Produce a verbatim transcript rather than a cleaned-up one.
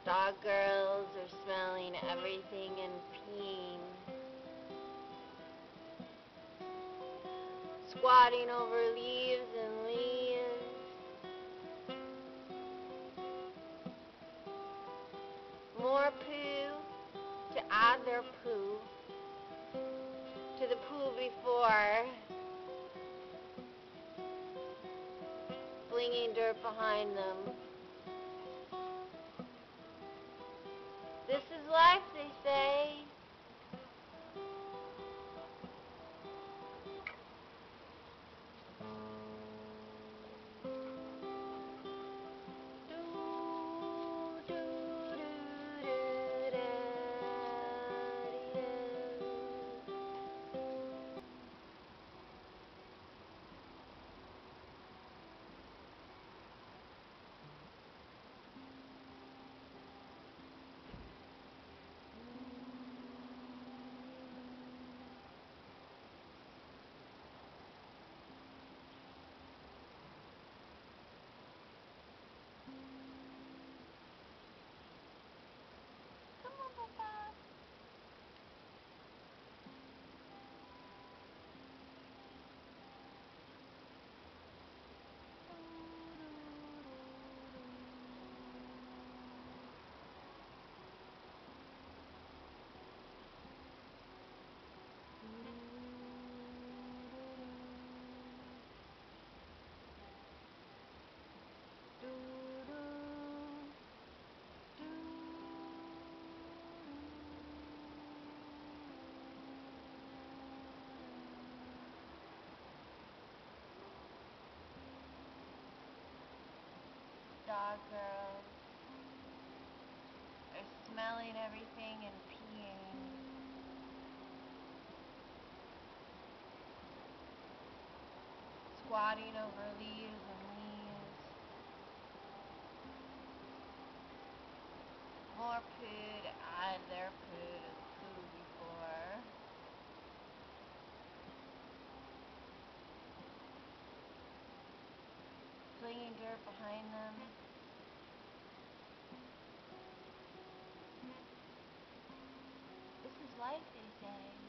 Dog girls are smelling everything and peeing. Squatting over leaves and leaves. More poo to add their poo to the poo before. Flinging dirt behind them. This is life, they say. Dog girls are smelling everything and peeing. Squatting over leaves and leaves. More poo to add their poo to the poo before. Flinging dirt behind them. This is life, they say.